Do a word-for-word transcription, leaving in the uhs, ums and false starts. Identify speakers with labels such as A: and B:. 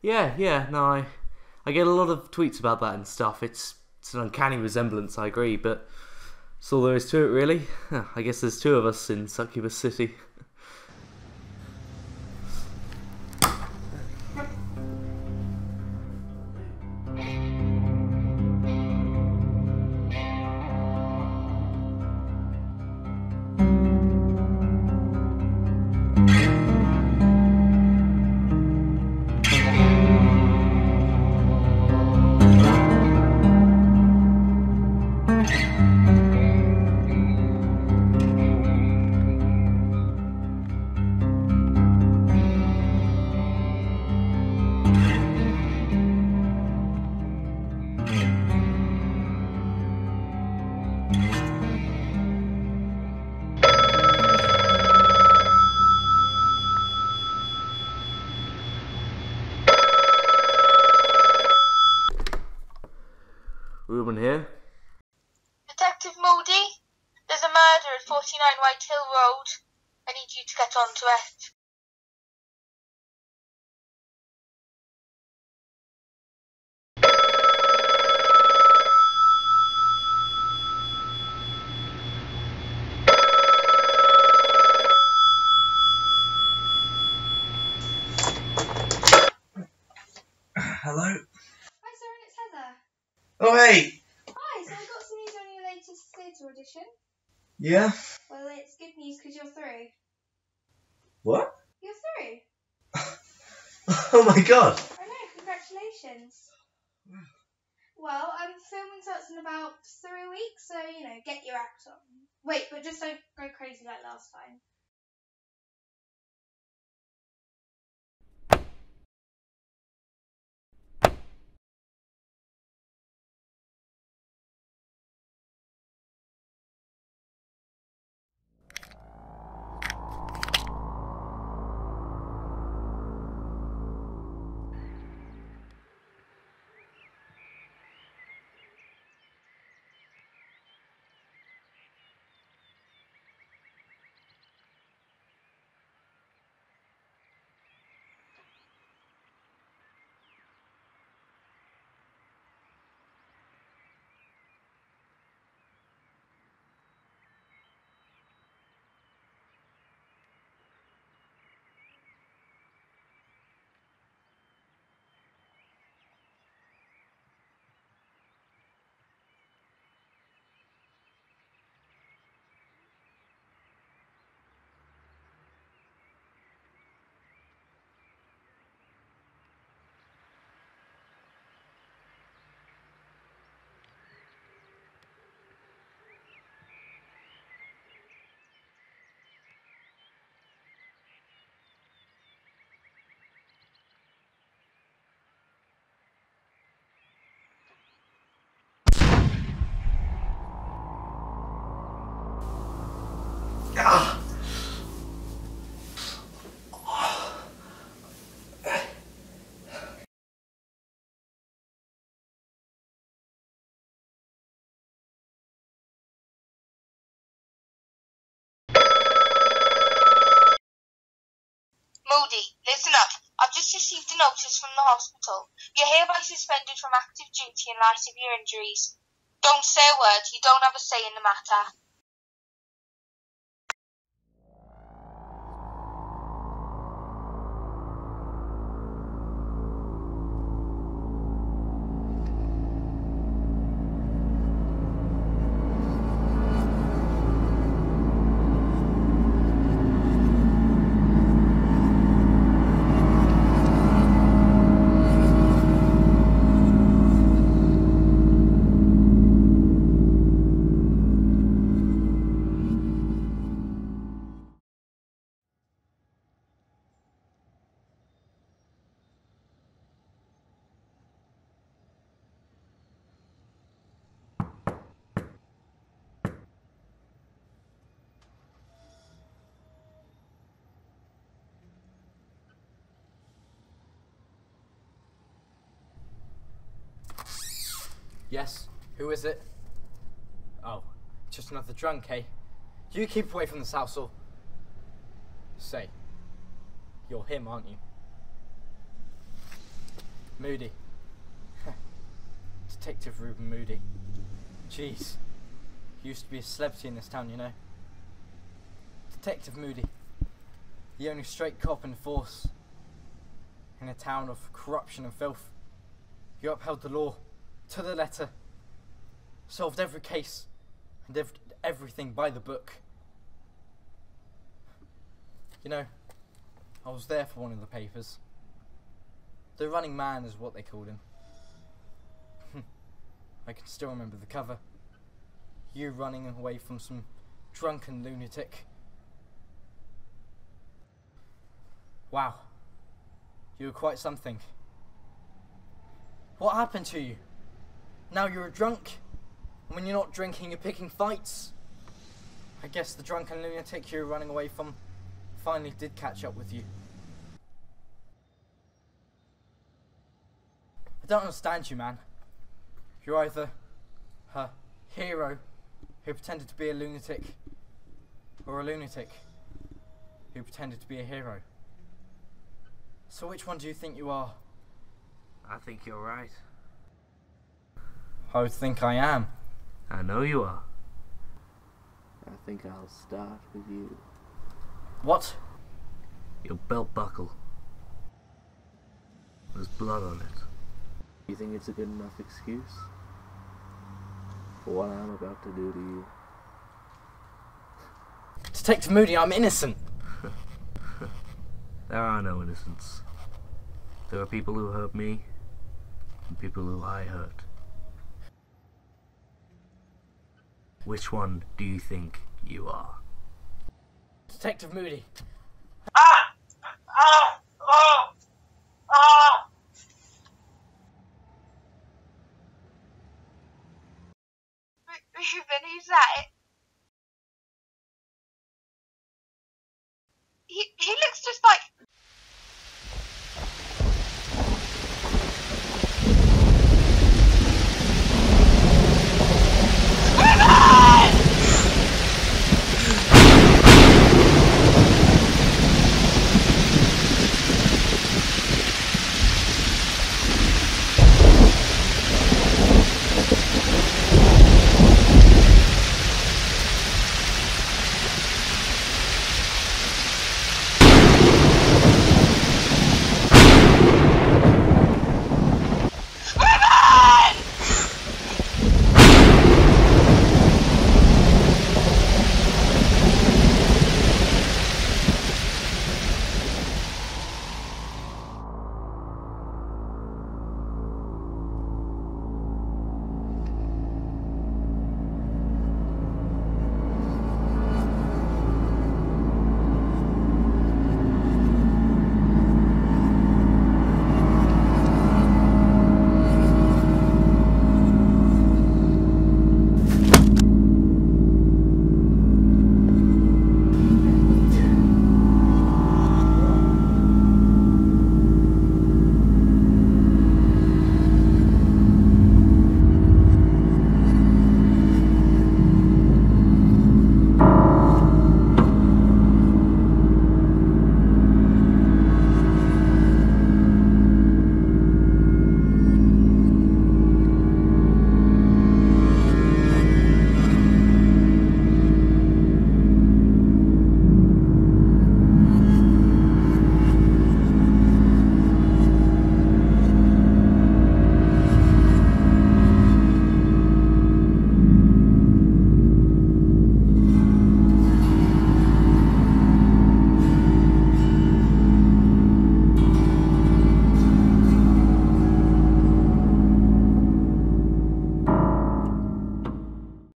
A: Yeah, yeah, no, I, I get a lot of tweets about that and stuff. It's, it's an uncanny resemblance, I agree, but that's all there is to it, really. I guess there's two of us in Succubus City. Ruben here.
B: Detective Moody, there's a murder at forty-nine White Hill Road. I need you to get onto it.
C: Hello?
B: Hi Sarah, it's Heather.
C: Oh, hey!
B: Hi, so I got some news on your latest theatre audition.
C: Yeah?
B: Well, it's good news because you're through.
C: What?
B: You're through.
C: Oh my god!
B: I know, congratulations. Well, um, filming starts in about three weeks, so, you know, get your act on. Wait, but just don't go crazy like last time.
C: Ah.
B: Moody, listen up. I've just received a notice from the hospital. You're hereby suspended from active duty in light of your injuries. Don't say a word. You don't have a say in the matter.
D: Yes? Who is it? Oh, just another drunk, eh? You keep away from the Southall. Say, you're him, aren't you? Moody. Detective Reuben Moody. Jeez. He used to be a celebrity in this town, you know. Detective Moody. The only straight cop in the force. In a town of corruption and filth. You upheld the law to the letter. Solved every case and ev everything by the book. You know, I was there for one of the papers. The running man is what they called him. I can still remember the cover. You running away from some drunken lunatic. Wow. You were quite something. What happened to you? Now you're a drunk? And when you're not drinking, you're picking fights? I guess the drunken lunatic you were running away from finally did catch up with you. I don't understand you, man. You're either a hero who pretended to be a lunatic, or a lunatic who pretended to be a hero. So which one do you think you are?
A: I think you're right.
D: I think I am.
A: I know you are. I think I'll start with you.
D: What?
A: Your belt buckle. There's blood on it. You think it's a good enough excuse for what I'm about to do to you?
D: Detective Moody, I'm innocent.
A: There are no innocents. There are people who hurt me and people who I hurt. Which one do you think you are?
D: Detective Moody.
C: Ah! Ah! Oh! Ah!
B: Reuben, who's that? He, he looks just like